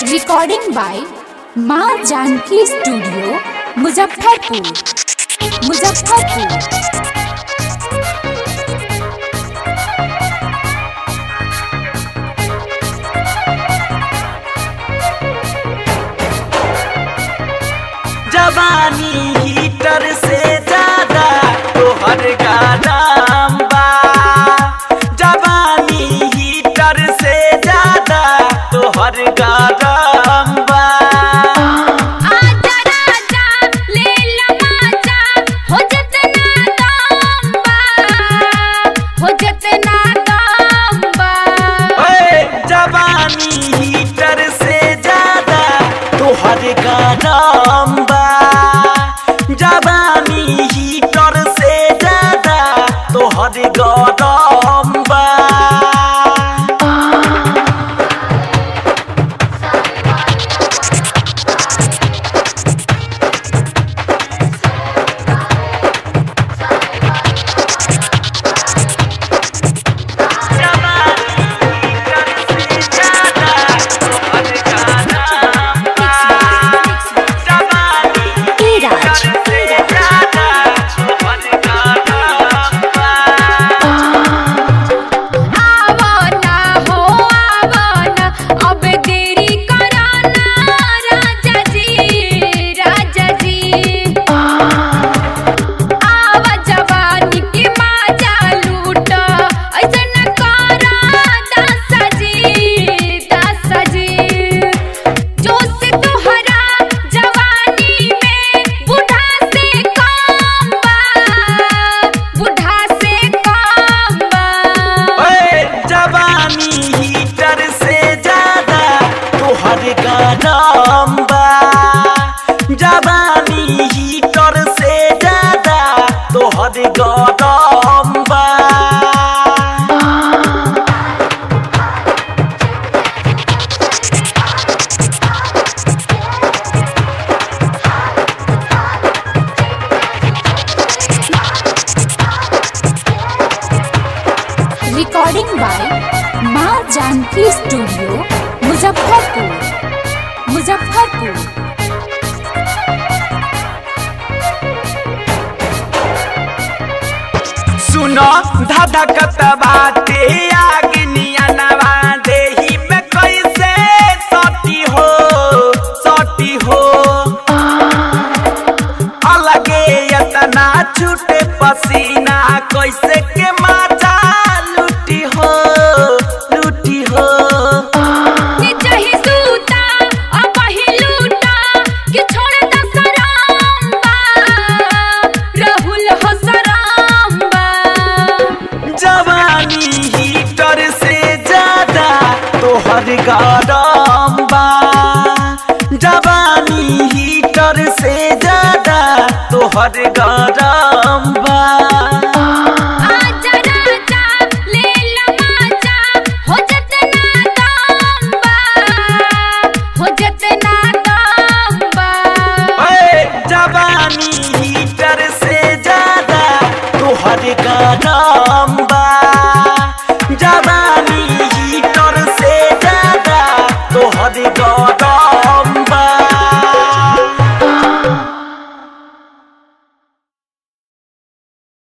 Recording by माँ Janaki studio Muzaffarpur. जवानी heater से ज्यादा तोहर गरम बा। जवानी हीटर से ज्यादा तोहर गरम बा। आजा राजा ले ला माजा हो जितना दम बा, हो जितना दम बा। जवानी हीटर से ज्यादा तोहर गरम बा। जवानी हीटर से ज्यादा तोहर गरम बा। जवानी हीटर से ज्यादा तोहर गरम बा। रिकॉर्डिंग बाय माँ जानकी स्टूडियो मुजफ्फरपुर। सुनो धधकत बाटे